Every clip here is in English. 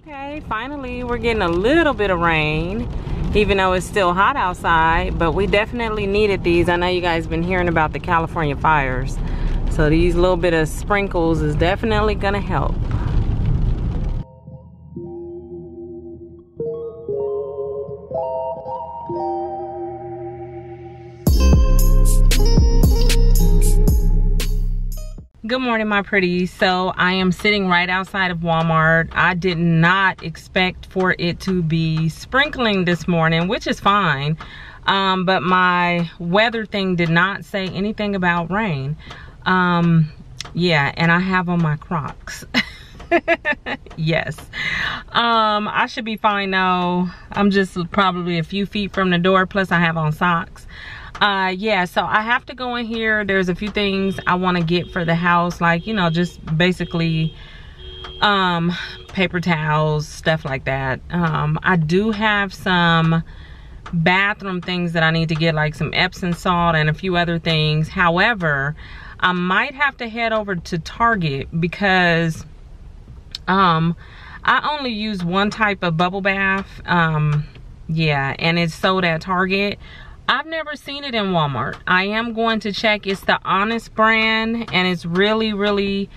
Okay, finally we're getting a little bit of rain, even though it's still hot outside, but we definitely needed these. I know you guys been hearing about the California fires, so these little bit of sprinkles is definitely gonna help. Good morning, my pretties. So I am sitting right outside of Walmart. I did not expect for it to be sprinkling this morning, which is fine. But my weather thing did not say anything about rain. Yeah, and I have on my Crocs. Yes. I should be fine though. I'm just probably a few feet from the door, plus I have on socks. Yeah, so I have to go in here. There's a few things I want to get for the house, like, you know, just basically paper towels, stuff like that. I do have some bathroom things that I need to get, like some Epsom salt and a few other things. However, I might have to head over to Target because I only use one type of bubble bath. Yeah, and it's sold at Target. I've never seen it in Walmart. I am going to check. It's the Honest brand, and it's really, really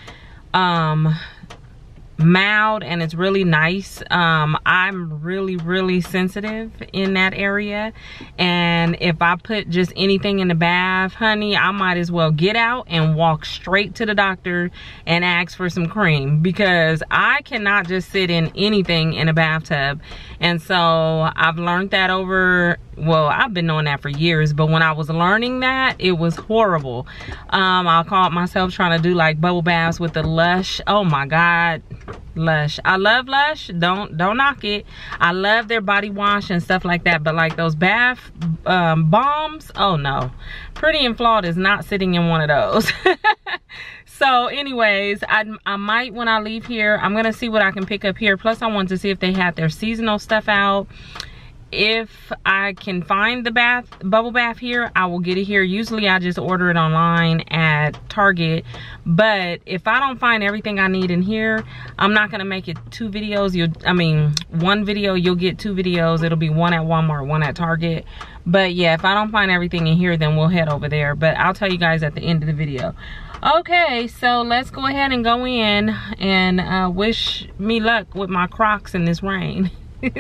mild, and it's really nice. I'm really, really sensitive in that area, and if I put just anything in the bath, honey, I might as well get out and walk straight to the doctor and ask for some cream, because I cannot just sit in anything in a bathtub. And so I've learned that over, well, I've been knowing that for years, but when I was learning that, it was horrible. I caught myself trying to do like bubble baths with the Lush. Oh my God, Lush. I love Lush. Don't knock it. I love their body wash and stuff like that, but like those bath bombs, oh no. Pretty and Flawed is not sitting in one of those. So anyways, I might, when I leave here, I'm gonna see what I can pick up here. Plus I want to see if they had their seasonal stuff out. If I can find the bubble bath here, I will get it here. Usually I just order it online at Target, but if I don't find everything I need in here, I'm not gonna make it two videos. One video, you'll get two videos. It'll be one at Walmart, one at Target. But yeah, if I don't find everything in here, then we'll head over there. But I'll tell you guys at the end of the video. Okay, so let's go ahead and go in and wish me luck with my Crocs in this rain.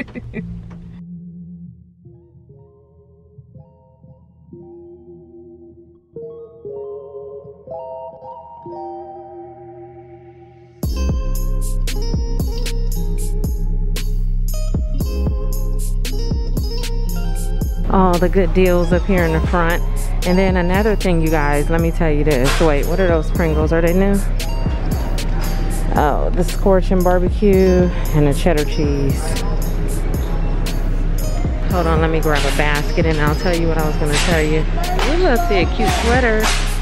All the good deals up here in the front. And then another thing, you guys, let me tell you this. Wait, what are those Pringles? Are they new? Oh, the Scorchin' barbecue and the cheddar cheese. Hold on, let me grab a basket and I'll tell you what I was gonna tell you. Ooh, let's see a cute sweater.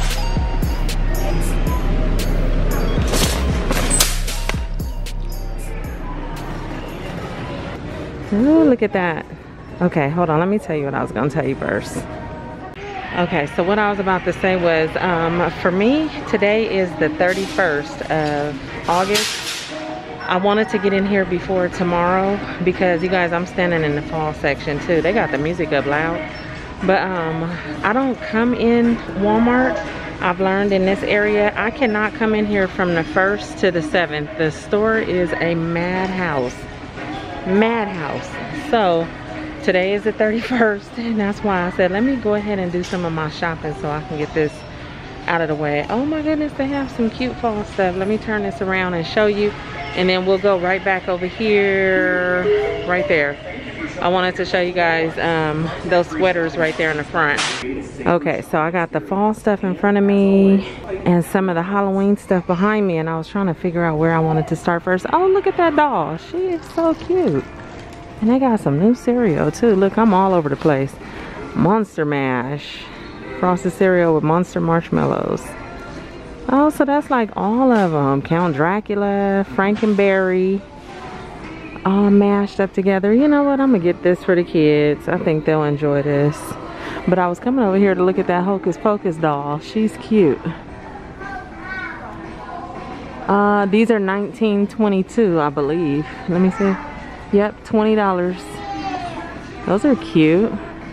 Ooh, look at that. Okay, hold on, let me tell you what I was gonna tell you first. Okay, so what I was about to say was, for me, today is the 31st of August. I wanted to get in here before tomorrow because, you guys, I'm standing in the fall section too. They got the music up loud. But I don't come in Walmart. I've learned in this area, I cannot come in here from the 1st to the 7th. The store is a madhouse. Madhouse. So today is the 31st, and that's why I said, let me go ahead and do some of my shopping so I can get this out of the way. Oh my goodness, they have some cute fall stuff. Let me turn this around and show you, and then we'll go right back over here, right there. I wanted to show you guys those sweaters right there in the front. Okay, so I got the fall stuff in front of me and some of the Halloween stuff behind me, and I was trying to figure out where I wanted to start first. Oh, look at that doll. She is so cute. And they got some new cereal too. Look, I'm all over the place. Monster Mash. Frosted cereal with Monster marshmallows. Oh, so that's like all of them. Count Dracula, Frankenberry. All mashed up together. You know what? I'm gonna get this for the kids. I think they'll enjoy this. But I was coming over here to look at that Hocus Pocus doll. She's cute. These are $19.22, I believe. Let me see. Yep, $20. Those are cute.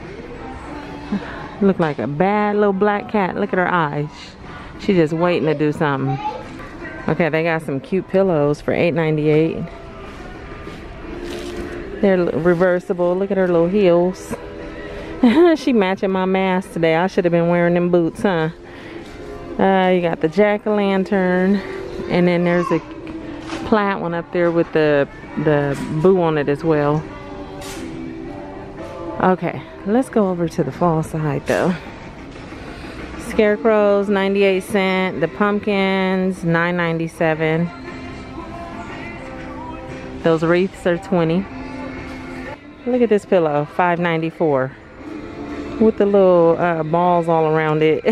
Look like a bad little black cat. Look at her eyes. She's just waiting to do something. Okay, they got some cute pillows for $8.98. They're reversible. Look at her little heels. She matching my mask today. I should have been wearing them boots, huh? You got the jack-o'-lantern. And then there's a plaid one up there with the boo on it as well. Okay, let's go over to the fall side though. Scarecrows, 98 cents. The pumpkins, $9.97. Those wreaths are 20. Look at this pillow, $5.94. With the little balls all around it.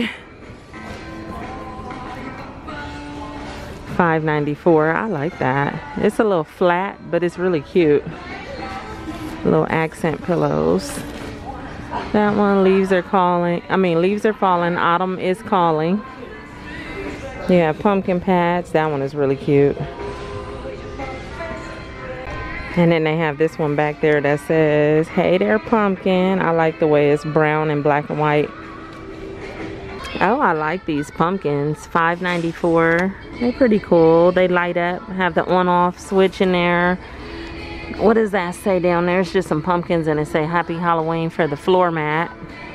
$5.94. I like that. It's a little flat, but it's really cute. Little accent pillows. That one, leaves are calling. Leaves are falling. Autumn is calling. Yeah, pumpkin pads. That one is really cute. And then they have this one back there that says, "Hey there, pumpkin." I like the way it's brown and black and white. Oh, I like these pumpkins. $5.94. They're pretty cool. They light up. Have the on-off switch in there. What does that say down there? It's just some pumpkins and it say Happy Halloween for the floor mat.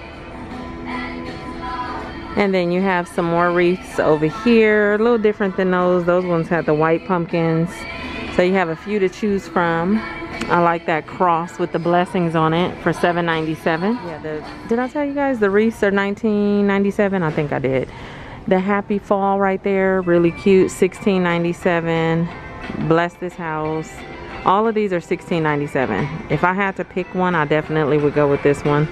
And then you have some more wreaths over here. A little different than those. Those ones have the white pumpkins. So you have a few to choose from. I like that cross with the blessings on it for $7.97. Yeah, did I tell you guys the wreaths are $19.97? I think I did. The happy fall right there, really cute, $16.97. Bless this house. All of these are $16.97. If I had to pick one, I definitely would go with this one.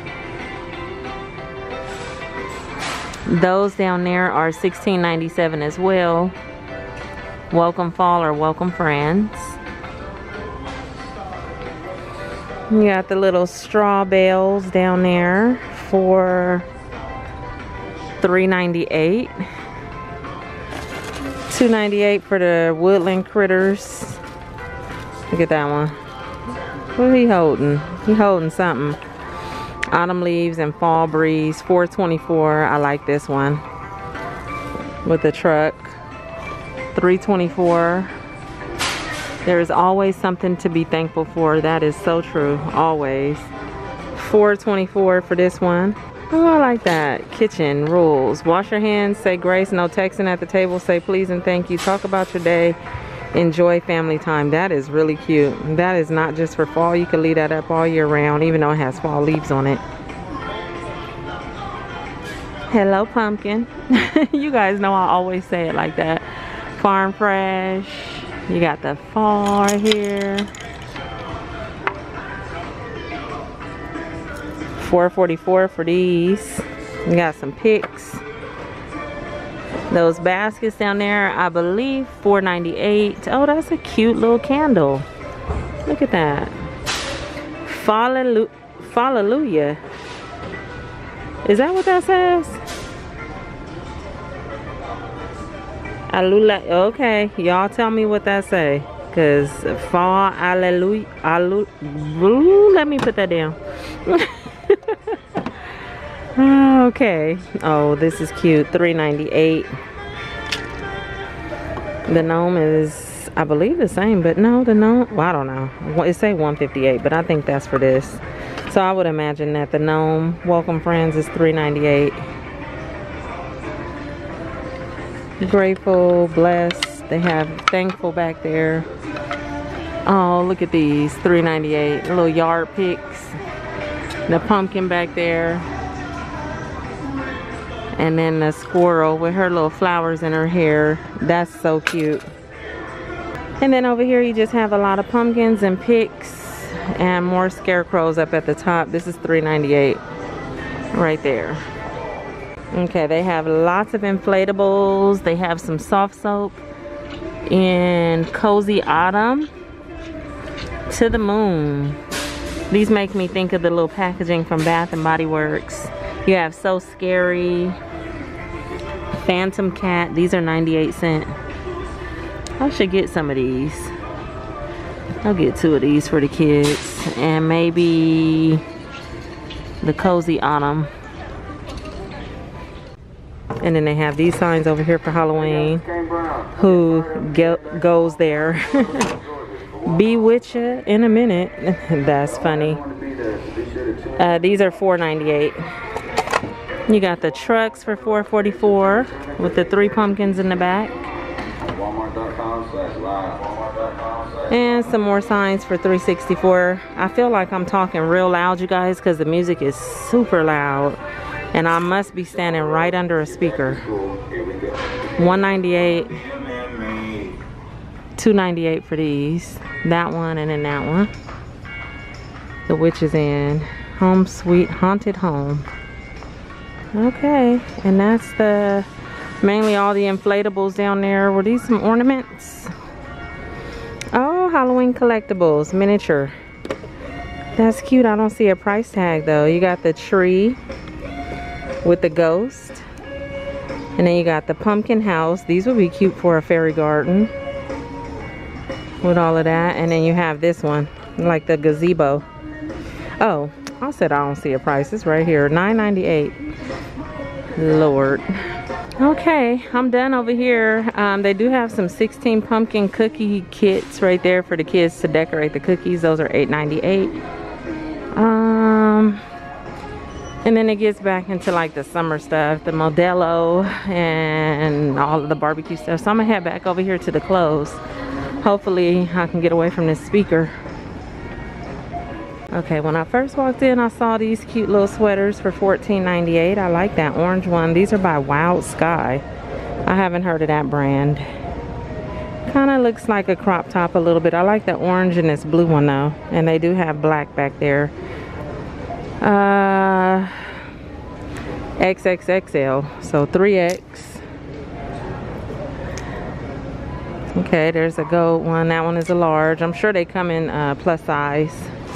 Those down there are $16.97 as well. Welcome fall or welcome friends. You got the little straw bales down there for $3.98. $2.98 for the woodland critters. Look at that one. What is he holding? He holding something. Autumn leaves and fall breeze, $4.24. I like this one with the truck. $3.24. There is always something to be thankful for. That is so true. Always. $4.24 for this one. Oh, I like that. Kitchen rules. Wash your hands. Say grace. No texting at the table. Say please and thank you. Talk about your day. Enjoy family time. That is really cute. That is not just for fall. You can leave that up all year round, even though it has fall leaves on it. Hello, pumpkin. You guys know I always say it like that. Farm fresh. You got the fall right here. $4.44 for these. You got some picks. Those baskets down there, I believe $4.98. Oh, that's a cute little candle. Look at that. Hallelujah. Is that what that says? Alula. Okay, y'all tell me what that say. Cause fall, hallelujah. Let me put that down. Okay. Oh, this is cute. $3.98. The gnome is, I believe, the same, but no, the gnome, well, I don't know. It say $158, but I think that's for this. So I would imagine that the gnome welcome friends is $3.98. Grateful, blessed. They have thankful back there. Oh, look at these. $3.98. Little yard picks. The pumpkin back there. And then the squirrel with her little flowers in her hair. That's so cute. And then over here you just have a lot of pumpkins and picks and more scarecrows up at the top. This is $3.98 right there. Okay, they have lots of inflatables. They have some soft soap in Cozy Autumn. To the moon. These make me think of the little packaging from Bath and Body Works. You have So Scary, Phantom Cat. These are 98 cents. I should get some of these. I'll get 2 of these for the kids, and maybe the Cozy Autumn. And then they have these signs over here for Halloween. Who goes there? Be with you in a minute. That's funny. These are $4.98. You got the trucks for $4.44 with the 3 pumpkins in the back. And some more signs for $3.64. I feel like I'm talking real loud, you guys, because the music is super loud. And I must be standing right under a speaker. $1.98. $2.98 for these. That one and then that one. The Witch's Inn. Home Sweet Haunted Home. Okay, and that's the mainly all the inflatables down there. Were these some ornaments? Oh, Halloween collectibles, miniature. That's cute. I don't see a price tag though. You got the tree with the ghost, and then you got the pumpkin house. These would be cute for a fairy garden with all of that. And then you have this one, like the gazebo. Oh, I said I don't see a price. It's right here, $9.98. Lord. Okay, I'm done over here. They do have some 16 pumpkin cookie kits right there for the kids to decorate the cookies. Those are $8.98. And then it gets back into like the summer stuff, the Modelo and all of the barbecue stuff. So I'm gonna head back over here to the clothes. Hopefully I can get away from this speaker. Okay, when I first walked in, I saw these cute little sweaters for $14.98. I like that orange one. These are by Wild Sky. I haven't heard of that brand. Kind of looks like a crop top a little bit. I like the orange and this blue one though. And they do have black back there. XXXL, so 3X. Okay, there's a gold one. That one is a large. I'm sure they come in plus size.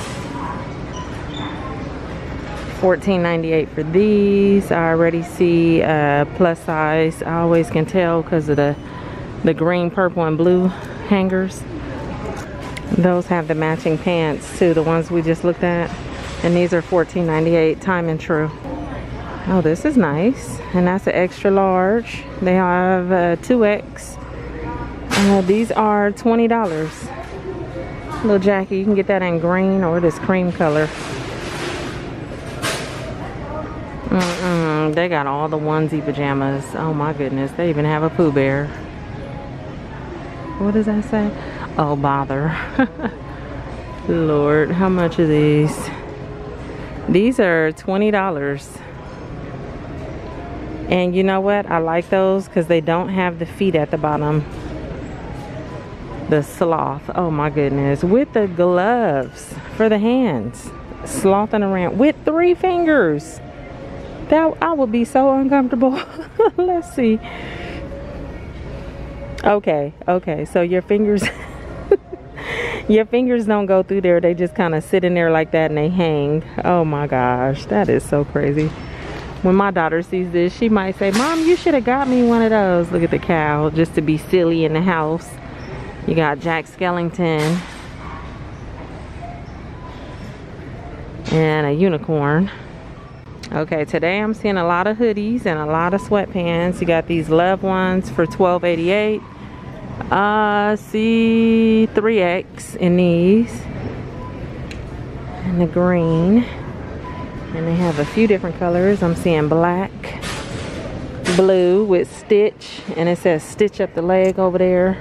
$14.98 for these. I already see plus size. I always can tell because of the green, purple, and blue hangers. Those have the matching pants too, the ones we just looked at. And these are $14.98, time and true. Oh, this is nice. And that's an extra large. They have 2X. These are $20. Little jacket, you can get that in green or this cream color. They got all the onesie pajamas. Oh my goodness, they even have a Pooh Bear. What does that say? Oh, bother. Lord, how much are these? These are $20. And you know what? I like those because they don't have the feet at the bottom. The sloth. Oh my goodness. With the gloves for the hands. Slothing around with 3 fingers. That I would be so uncomfortable. Let's see. Okay, so your fingers your fingers don't go through there. They just kind of sit in there like that and they hang. Oh my gosh, that is so crazy. When my daughter sees this, she might say, Mom, you should have got me one of those. Look at the cow, just to be silly in the house. You got Jack Skellington and a unicorn. Okay, today I'm seeing a lot of hoodies and a lot of sweatpants. You got these Love ones for $12.88. See 3X in these. And the green. And they have a few different colors. I'm seeing black, blue with stitch. And it says stitch up the leg over there.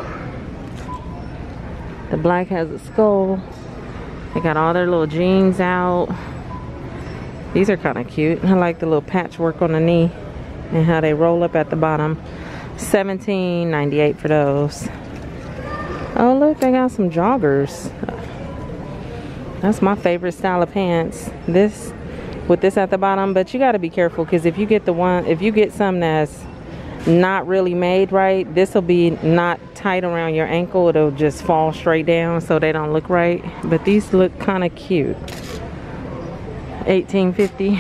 The black has a skull. They got all their little jeans out. These are kind of cute. I like the little patchwork on the knee and how they roll up at the bottom. $17.98 for those. Oh look, they got some joggers. That's my favorite style of pants. This with this at the bottom, but you got to be careful because if you get some that's not really made right, this will be not tight around your ankle. It'll just fall straight down, so they don't look right. But these look kind of cute. $18.50.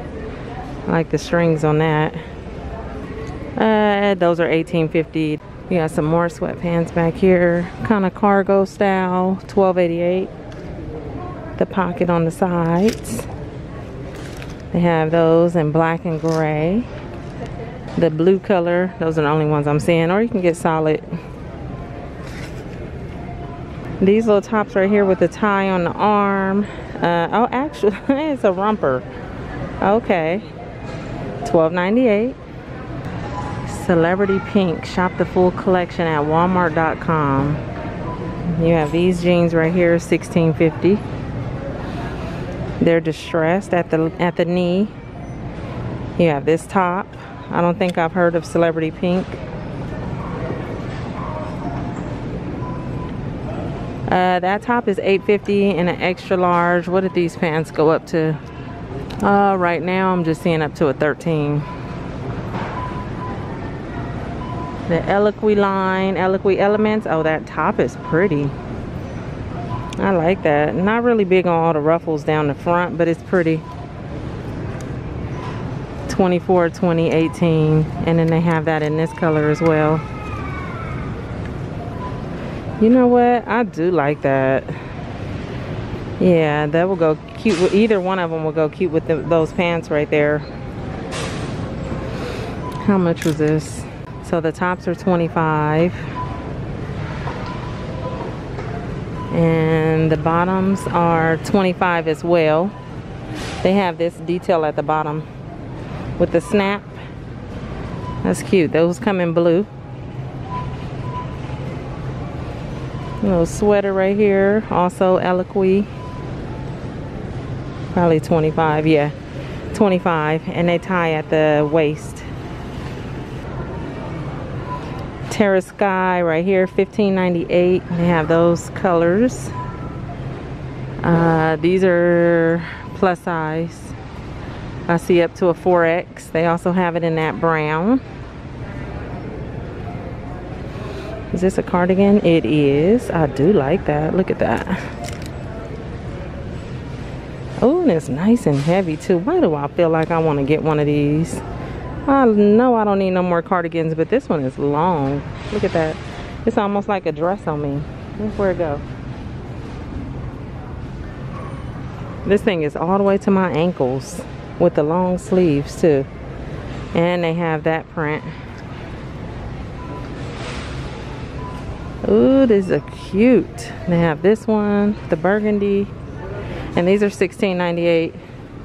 I like the strings on that. Those are $18.50. You got some more sweatpants back here, kind of cargo style, $12.88. The pocket on the sides. They have those in black and gray. The blue color, those are the only ones I'm seeing, or you can get solid. These little tops right here with the tie on the arm. Oh, actually, it's a romper. Okay, $12.98. Celebrity Pink. Shop the full collection at walmart.com. You have these jeans right here, $16.50. They're distressed at the knee. You have this top. I don't think I've heard of Celebrity Pink. That top is $8.50 in an extra large. What did these pants go up to? Right now I'm just seeing up to a 13. The Eloquii line, Eloquii Elements. Oh, that top is pretty. I like that. Not really big on all the ruffles down the front, but it's pretty. 24, 20, 18. And then they have that in this color as well. You know what? I do like that. Yeah, that will go cute with either one of them. Will go cute with those pants right there. How much was this? So the tops are $25. And the bottoms are $25 as well. They have this detail at the bottom with the snap. That's cute. Those come in blue. Little sweater right here, also Eloquii. Probably 25, yeah, 25, and they tie at the waist. Terra Sky right here, $15.98. They have those colors. These are plus size. I see up to a 4X. They also have it in that brown. Is this a cardigan? It is. I do like that. Look at that. Oh, and it's nice and heavy too. Why do I feel like I want to get one of these? I know I don't need no more cardigans, but this one is long. Look at that. It's almost like a dress on me. Where'd it go? This thing is all the way to my ankles with the long sleeves too. And they have that print. Ooh, these are cute. They have this one, the burgundy, and these are $16.98.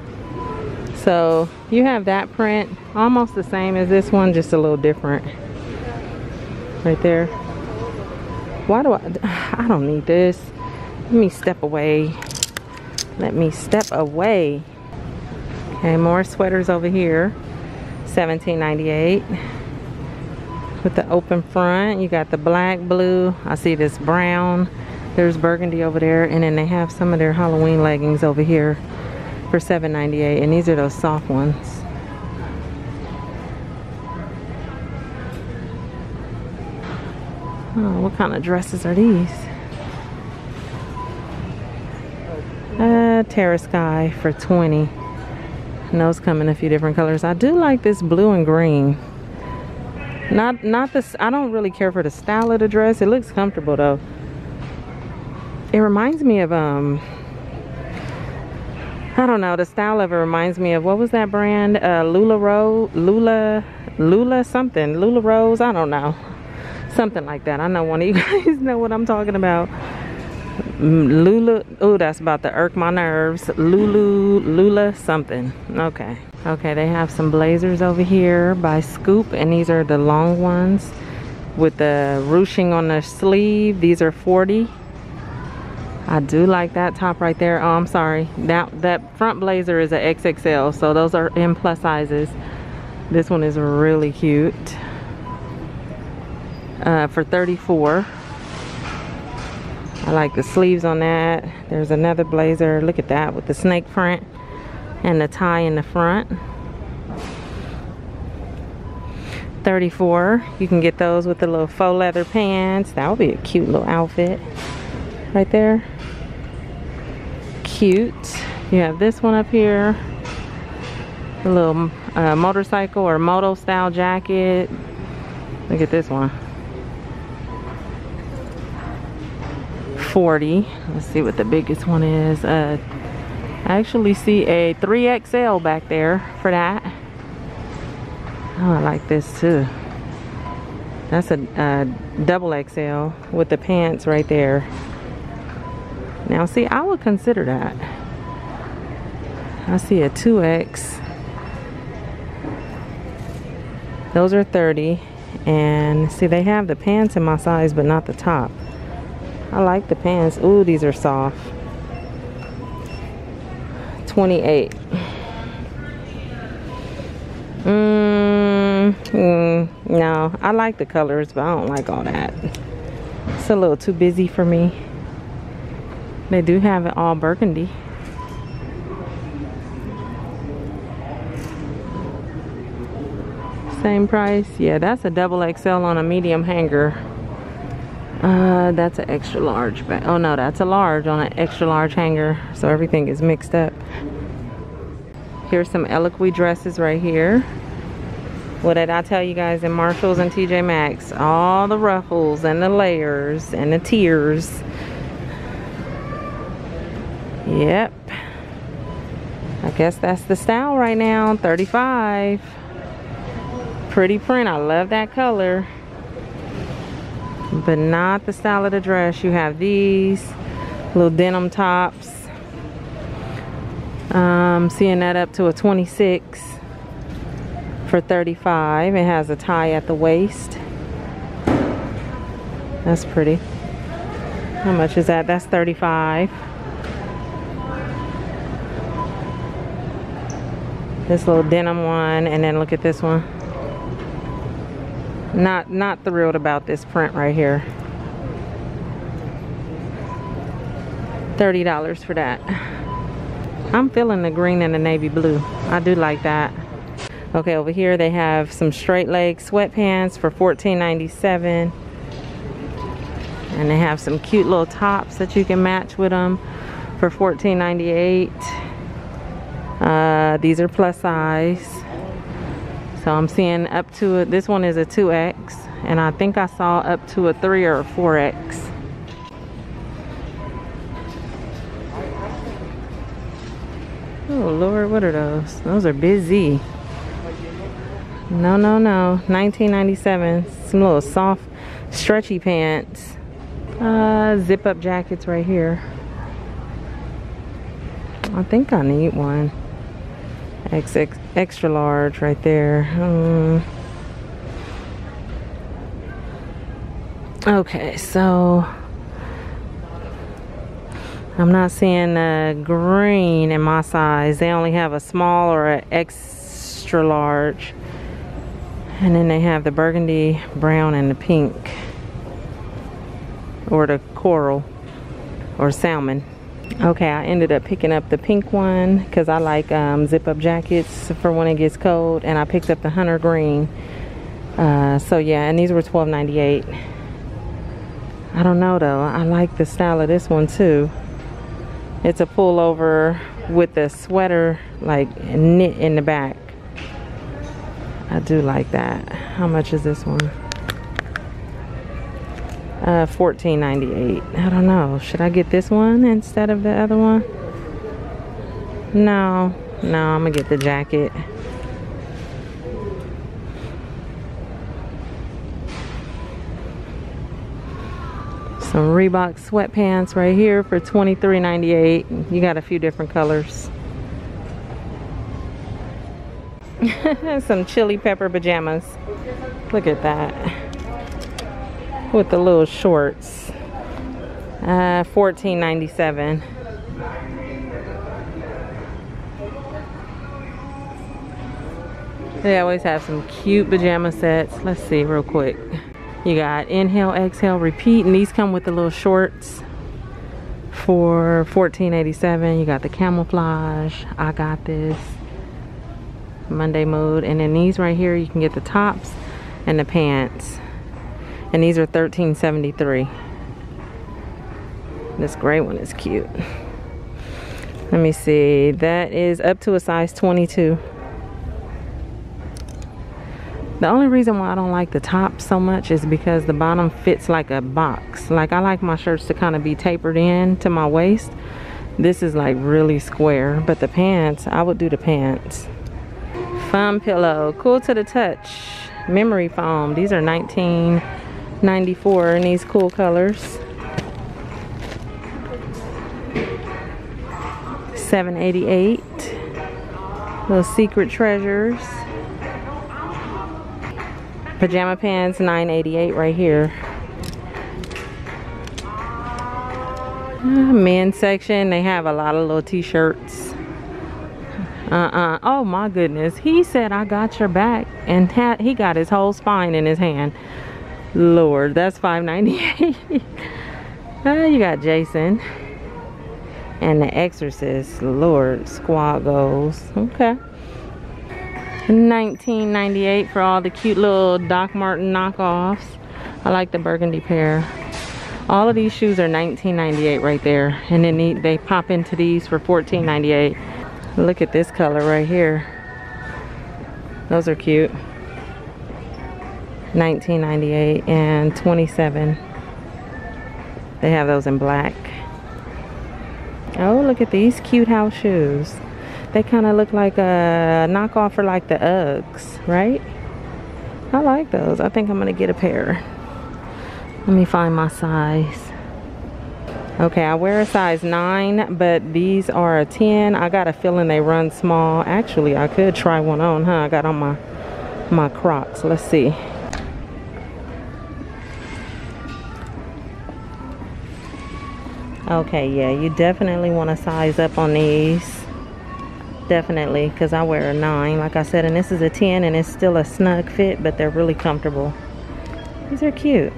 So you have that print, almost the same as this one, just a little different. Right there. Why do I don't need this. Let me step away. Let me step away. Okay, more sweaters over here. $17.98. With the open front, you got the black, blue. I see this brown. There's burgundy over there, and then they have some of their Halloween leggings over here for $7.98, and these are those soft ones. Oh, what kind of dresses are these? Terra Sky for $20. And those come in a few different colors. I do like this blue and green. Not this. I don't really care for the style of the dress. It looks comfortable though. It reminds me of I don't know, the style of it reminds me of, what was that brand? Lula something. Lula Rose, I don't know. Something like that. I know one of you guys know what I'm talking about. Lula, oh, that's about to irk my nerves. Lula something. Okay. Okay, they have some blazers over here by Scoop, and these are the long ones with the ruching on the sleeve. These are $40. I do like that top right there. Oh, I'm sorry. That front blazer is a XXL, so those are in plus sizes. This one is really cute. For $34. I like the sleeves on that. There's another blazer. Look at that with the snake print and the tie in the front. $34. You can get those with the little faux leather pants. That would be a cute little outfit right there. Cute. You have this one up here, a little motorcycle or moto style jacket. Look at this one. $40. Let's see what the biggest one is. I actually see a 3XL back there for that. Oh, I like this too. That's a double XL with the pants right there. Now see, I would consider that. I see a 2X. Those are 30. And see, they have the pants in my size, but not the top. I like the pants. Ooh, these are soft. 28. No, I like the colors, but I don't like all that. It's a little too busy for me. They do have it all burgundy. Same price. Yeah, that's a double XL on a medium hanger. That's an extra large bag. Oh no, that's a large on an extra large hanger. So everything is mixed up. Here's some Eloquii dresses right here. What did I tell you guys in Marshalls and TJ Maxx? All the ruffles and the layers and the tiers. Yep. I guess that's the style right now. 35. Pretty print. I love that color. But not the style of the dress. You have these little denim tops. Seeing that up to a 26 for 35. It has a tie at the waist. That's pretty. How much is that? That's 35. This little denim one, and then look at this one. Not thrilled about this print right here. $30 for that. I'm feeling the green and the navy blue. I do like that. Okay, over here they have some straight leg sweatpants for $14.97. And they have some cute little tops that you can match with them for $14.98. These are plus size. So I'm seeing up to this one is a 2X, and I think I saw up to a 3 or a 4X. Oh Lord, what are those? Those are busy. No, no, no. $19.97. Some little soft, stretchy pants. Zip up jackets right here. I think I need one. Extra large right there. Okay, so I'm not seeing green in my size. They only have a small or an extra large. And then they have the burgundy, brown, and the pink. Or the coral or salmon. Okay, I ended up picking up the pink one because I like zip up jackets for when it gets cold, and I picked up the hunter green. So yeah, and these were $12.98. I don't know though, I like the style of this one too. It's a pullover with the sweater like knit in the back. I do like that. How much is this one? $14.98. I don't know. Should I get this one instead of the other one? No, I'm gonna get the jacket. Some Reebok sweatpants right here for $23.98. You got a few different colors. Some chili pepper pajamas. Look at that. With the little shorts. $14.97. They always have some cute pajama sets. Let's see real quick. You got inhale, exhale, repeat, and these come with the little shorts for $14.87. You got the camouflage. I got this. Monday mode. And then these right here, you can get the tops and the pants. And these are $13.73. This gray one is cute. Let me see. That is up to a size 22. The only reason why I don't like the top so much is because the bottom fits like a box. Like, I like my shirts to kind of be tapered in to my waist. This is like really square, but the pants, I would do the pants. Foam pillow, cool to the touch. Memory foam, these are $19.94 in these cool colors. $7.88. Little secret treasures. Pajama pants, $9.88 right here. Men's section, they have a lot of little t-shirts. Oh my goodness, he said I got your back, and he got his whole spine in his hand. Lord, that's $5.98. You got Jason and The Exorcist. Lord, squad goals. Okay. $19.98 for all the cute little Doc Marten knockoffs. I like the burgundy pair. All of these shoes are $19.98 right there, and then they pop into these for $14.98. Look at this color right here. Those are cute. $19.98 and $27. They have those in black. Oh, look at these cute house shoes. They kind of look like a knockoff for like the Uggs, right? I like those. I think I'm gonna get a pair. Let me find my size. Okay, I wear a size 9, but these are a 10. I got a feeling they run small. Actually, I could try one on, huh? I got on my Crocs. Let's see. Okay, yeah, you definitely want to size up on these. Definitely, because I wear a 9, like I said, and this is a 10, and it's still a snug fit, but they're really comfortable. These are cute.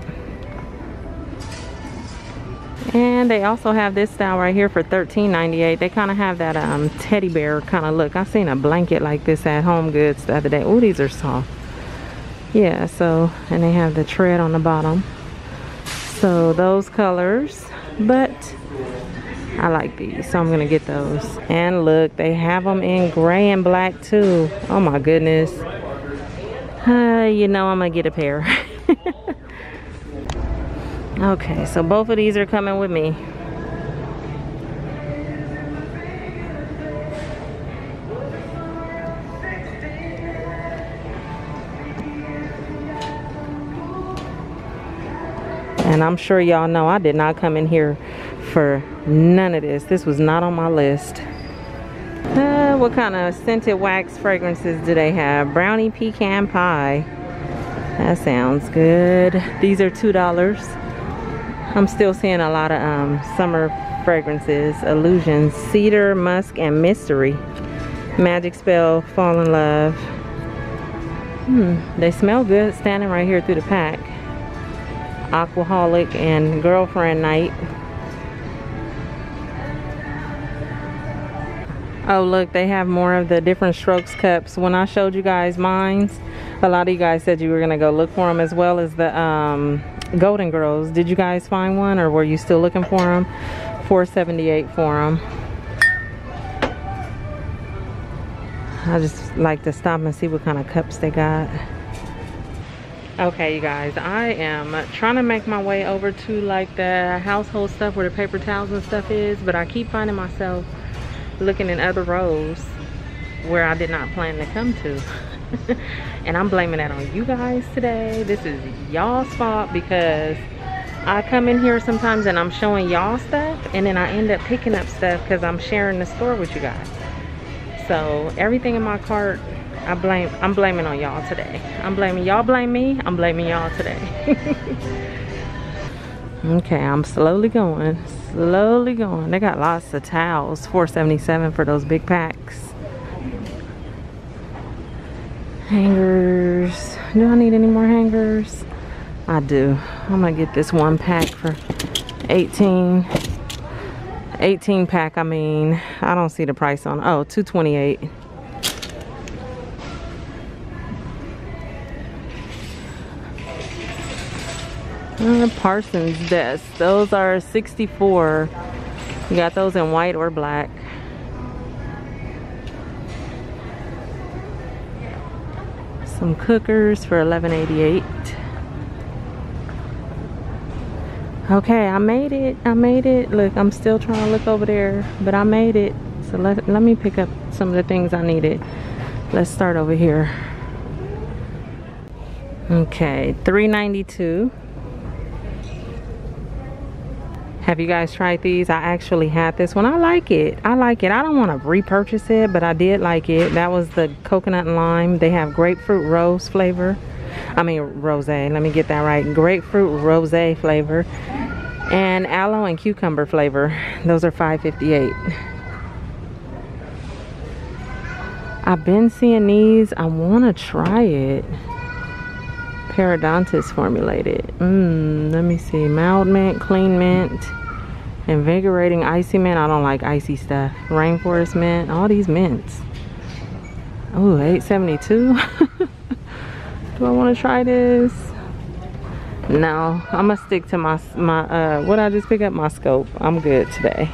And they also have this style right here for $13.98. They kind of have that teddy bear kind of look. I seen a blanket like this at Home Goods the other day. Oh, these are soft. Yeah, so, and they have the tread on the bottom. So those colors, but I like these, so I'm gonna get those. And look, they have them in gray and black too. Oh my goodness. You know I'm gonna get a pair. Okay, so both of these are coming with me. And I'm sure y'all know I did not come in here for none of this. This was not on my list. What kind of scented wax fragrances do they have? Brownie pecan pie. That sounds good. These are $2. I'm still seeing a lot of summer fragrances. Illusions, cedar, musk, and mystery. Magic spell, fall in love. They smell good standing right here through the pack. Aquaholic and girlfriend night. Oh look, they have more of the different strokes cups. When I showed you guys mine, a lot of you guys said you were gonna go look for them, as well as the Golden Girls. Did you guys find one, or were you still looking for them? $4.78 for them. I just like to stop and see what kind of cups they got. Okay, you guys, I am trying to make my way over to like the household stuff where the paper towels and stuff is, but I keep finding myself looking in other rows where I did not plan to come to. And I'm blaming that on you guys today. This is y'all's fault, because I come in here sometimes and I'm showing y'all stuff, and then I end up picking up stuff because I'm sharing the store with you guys. So everything in my cart, I'm blaming on y'all today. I'm blaming y'all, blame me, I'm blaming y'all today. Okay, I'm slowly going. They got lots of towels. $4.77 for those big packs. Hangers. Do I need any more hangers? I do. I'm gonna get this one pack for 18 pack. I mean, I don't see the price on. Oh, $2.28. Parsons desk. Those are $64. You got those in white or black. Some cookers for $11.88. Okay, I made it. I made it. Look, I'm still trying to look over there, but I made it. So let me pick up some of the things I needed. Let's start over here. Okay, $3.92. Have you guys tried these? I actually had this one. I like it. I like it. I don't want to repurchase it, but I did like it. That was the coconut and lime. They have grapefruit rose flavor. I mean rosé. Let me get that right. Grapefruit rosé flavor and aloe and cucumber flavor. Those are $5.58. I've been seeing these. I want to try it. Periodontics formulated. Let me see. Mild mint, clean mint, invigorating icy mint. I don't like icy stuff. Rainforest mint. All these mints. Oh, $8.72. Do I want to try this? No, I'm gonna stick to my what I just pick up, my scope. I'm good today.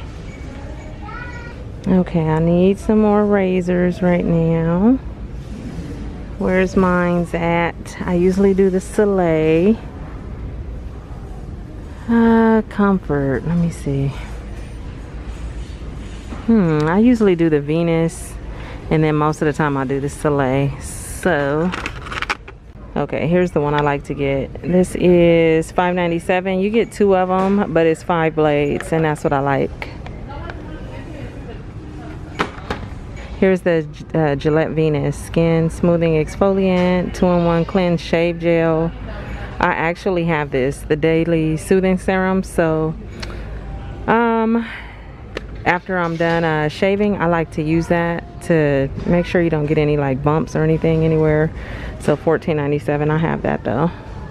Okay, I need some more razors right now. Where's mine's at? I usually do the Soleil. Comfort. Let me see. I usually do the Venus, and then most of the time I do the Soleil. So, okay, here's the one I like to get. This is $5.97. You get 2 of them, but it's 5 blades, and that's what I like. Here's the Gillette Venus Skin Smoothing Exfoliant 2-in-1 Cleanse Shave Gel. I actually have this, the Daily Soothing Serum. So after I'm done shaving, I like to use that to make sure you don't get any like bumps or anything anywhere. So $14.97. I have that though.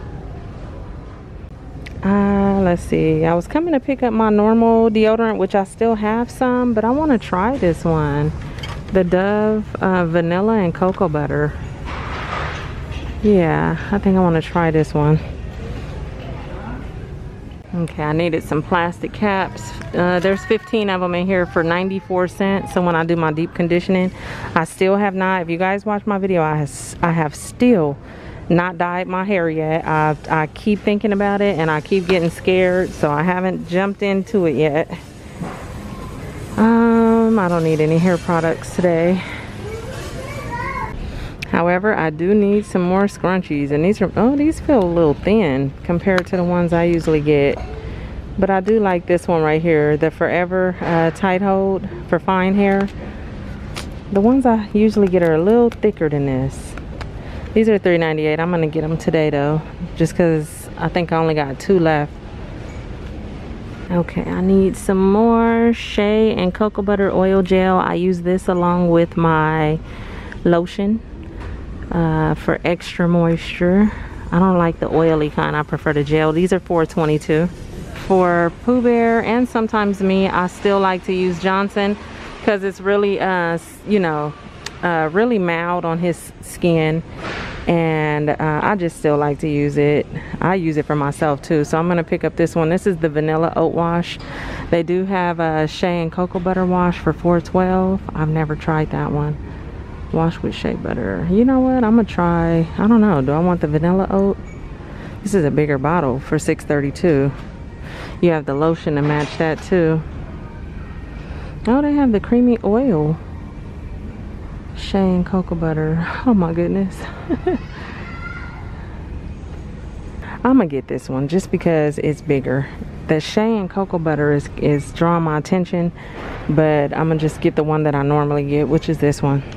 Let's see. I was coming to pick up my normal deodorant, which I still have some, but I want to try this one. The Dove vanilla and cocoa butter. Yeah, I think I want to try this one. Okay, I needed some plastic caps. There's 15 of them in here for 94 cents. So when I do my deep conditioning, I still have not, if you guys watch my video, I have still not dyed my hair yet. I keep thinking about it and I keep getting scared, so I haven't jumped into it yet. I don't need any hair products today. However, I do need some more scrunchies, and these are, oh, these feel a little thin compared to the ones I usually get. But I do like this one right here, the Forever Tight Hold for fine hair. The ones I usually get are a little thicker than this. These are $3.98. I'm gonna get them today though, just because I think I only got 2 left. Okay, I need some more shea and cocoa butter oil gel. I use this along with my lotion for extra moisture. I don't like the oily kind. I prefer the gel. These are $4.22. For Pooh Bear and sometimes me, I still like to use Johnson because it's really, you know, really mild on his skin. And I just still like to use it. I use it for myself too, so I'm gonna pick up this one. This is the vanilla oat wash. They do have a shea and cocoa butter wash for $4.12. I've never tried that one. Wash with shea butter. You know what, I'm gonna try, I don't know, do I want the vanilla oat? This is a bigger bottle for $6.32. You have the lotion to match that too. Oh, they have the creamy oil. Shea and cocoa butter. Oh my goodness. I'm gonna get this one just because it's bigger. The shea and cocoa butter is drawing my attention, but I'm gonna just get the one that I normally get, which is this one.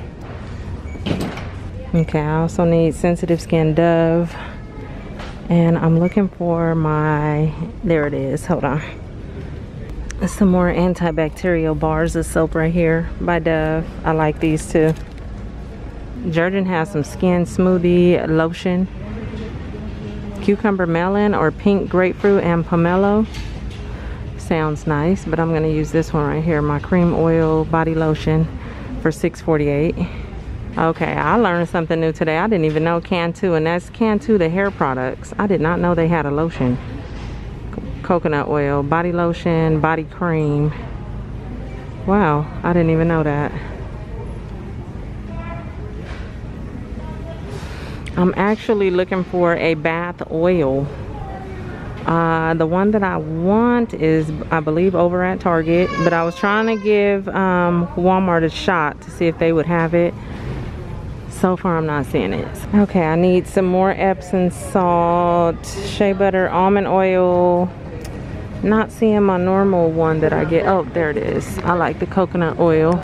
Okay, I also need sensitive skin Dove, and I'm looking for my, there it is, hold on. Some more antibacterial bars of soap right here by Dove. I like these too. Jergens has some skin smoothie lotion, cucumber melon or pink grapefruit and pomelo. Sounds nice, but I'm gonna use this one right here, my cream oil body lotion for $6.48. Okay, I learned something new today. I didn't even know Cantu, and that's Cantu, the hair products. I did not know they had a lotion. Coconut oil, body lotion, body cream. Wow, I didn't even know that. I'm actually looking for a bath oil. The one that I want is, I believe, over at Target, but I was trying to give Walmart a shot to see if they would have it. So far I'm not seeing it. Okay, I need some more Epsom salt, shea butter, almond oil. Not seeing my normal one that I get. Oh, there it is. I like the coconut oil.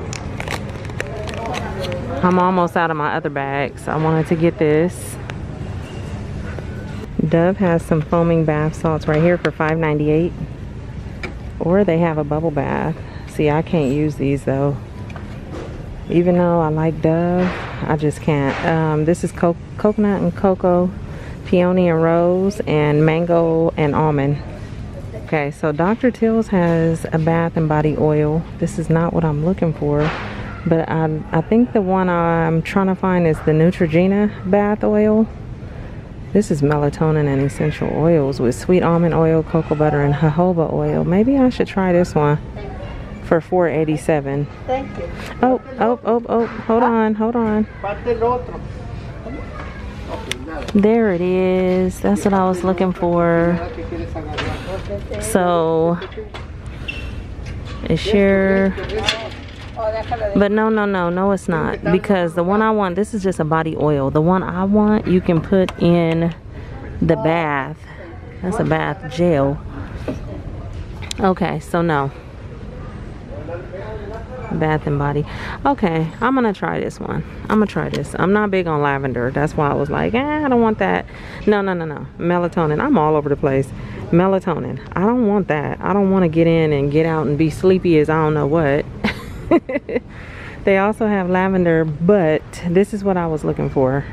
I'm almost out of my other bags. I wanted to get this. Dove has some foaming bath salts right here for $5.98. Or they have a bubble bath. See, I can't use these though. Even though I like Dove, I just can't. This is coconut and cocoa, peony and rose, and mango and almond. Okay, so Dr. Teal's has a bath and body oil. This is not what I'm looking for, but I think the one I'm trying to find is the Neutrogena bath oil. This is melatonin and essential oils with sweet almond oil, cocoa butter, and jojoba oil. Maybe I should try this one for $4.87. Thank you. Oh, hold on. There it is. That's what I was looking for. So, it's sure. But no, it's not. Because the one I want, this is just a body oil. The one I want, you can put in the bath. That's a bath gel. Okay, so no. Bath and body. Okay, I'm gonna try this one. I'm gonna try this. I'm not big on lavender. That's why I was like, I don't want that. No. Melatonin. I'm all over the place. Melatonin. I don't want that. I don't want to get in and get out and be sleepy as I don't know what. They also have lavender, but this is what I was looking for.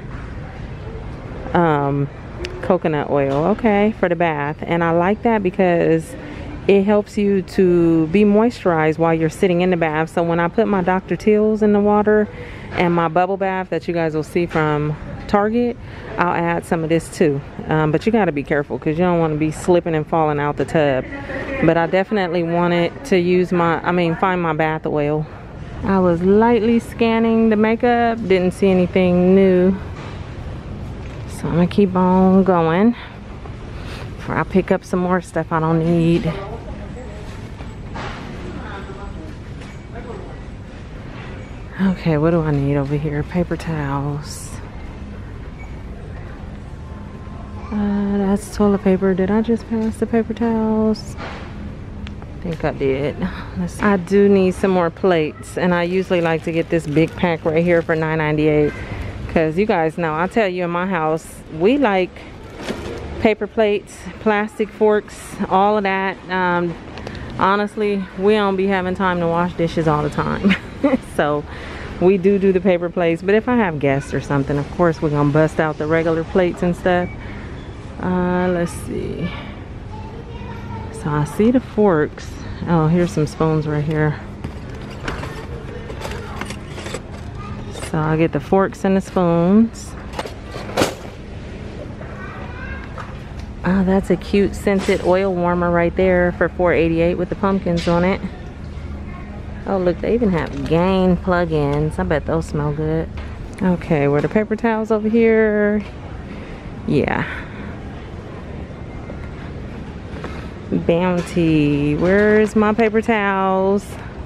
Coconut oil. Okay, for the bath. And I like that because it helps you to be moisturized while you're sitting in the bath. So when I put my Dr. Teal's in the water and my bubble bath that you guys will see from Target, I'll add some of this too. But you got to be careful because you don't want to be slipping and falling out the tub. But I definitely wanted to use find my bath oil. I was lightly scanning the makeup, didn't see anything new. So I'm gonna keep on going before I pick up some more stuff I don't need. Okay, what do I need over here? Paper towels. That's toilet paper. Did I just pass the paper towels? I think I did. I do need some more plates, and I usually like to get this big pack right here for $9.98 because you guys know, I tell you, in my house we like paper plates, plastic forks, all of that. Honestly, we don't be having time to wash dishes all the time. So we do the paper plates, but if I have guests or something, of course we're gonna bust out the regular plates and stuff. Let's see. So I see the forks. Oh, here's some spoons right here. So I'll get the forks and the spoons. Oh, that's a cute scented oil warmer right there for $4.88 with the pumpkins on it. Oh, look, they even have Gain plug-ins. I bet those smell good. Okay, were the paper towels over here? Yeah. Bounty. Where's my paper towels?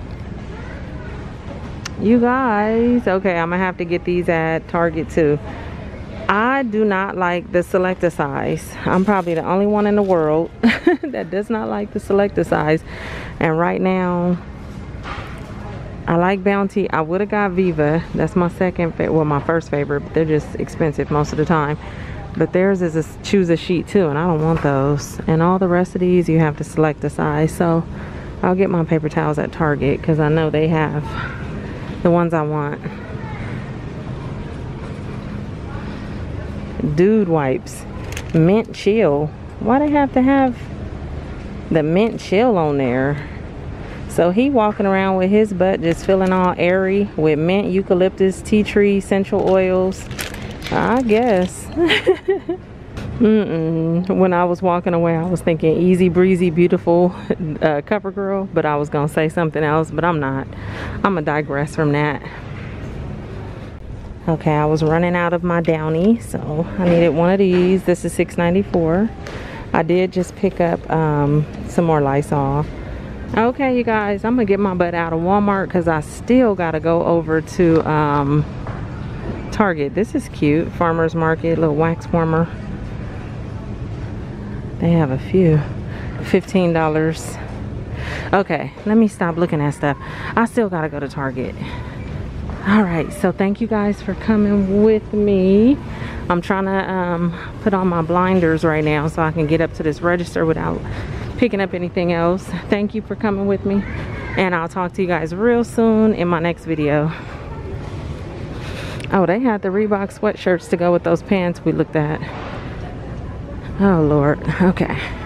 You guys. Okay, I'm gonna have to get these at Target too. I do not like the Selecta size. I'm probably the only one in the world that does not like the Selecta size. And right now, I like Bounty. I would have got Viva. That's my second favorite. Well, my first favorite. But they're just expensive most of the time. But theirs is a choose a sheet too, and I don't want those. And all the rest of these, you have to select a size. So I'll get my paper towels at Target because I know they have the ones I want. Dude wipes, mint chill. Why they have to have the mint chill on there? So he walking around with his butt just feeling all airy with mint, eucalyptus, tea tree, essential oils. I guess. When I was walking away, I was thinking easy breezy, beautiful cover girl, but I was gonna say something else, but I'm not. I'm gonna digress from that. Okay, I was running out of my Downy, so I needed one of these. This is $6.94. I did just pick up some more Lysol. Okay, you guys, I'm gonna get my butt out of Walmart because I still gotta go over to Target. This is cute. Farmer's Market, little wax warmer. They have a few. $15. Okay, let me stop looking at stuff. I still gotta go to Target. All right, so thank you guys for coming with me. I'm trying to put on my blinders right now so I can get up to this register without picking up anything else. Thank you for coming with me, and I'll talk to you guys real soon in my next video. Oh, they had the Reebok sweatshirts to go with those pants we looked at. Oh Lord. Okay.